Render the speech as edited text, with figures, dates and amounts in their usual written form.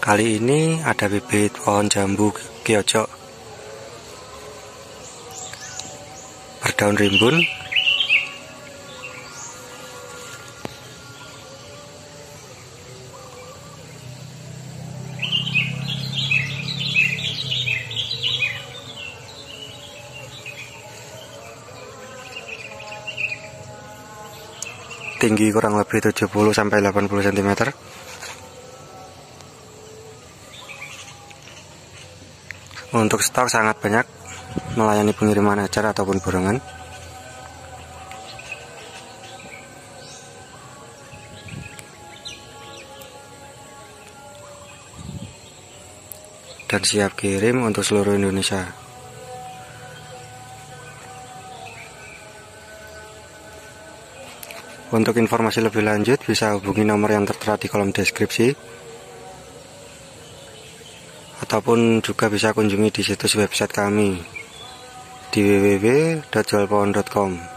Kali ini ada bibit pohon jambu Kyojo berdaun rimbun. Tinggi kurang lebih 70-80 cm. Untuk stok sangat banyak, melayani pengiriman ajar ataupun borongan. Dan siap kirim untuk seluruh Indonesia. Untuk informasi lebih lanjut bisa hubungi nomor yang tertera di kolom deskripsi, ataupun juga bisa kunjungi di situs website kami di www.jualpohon.com.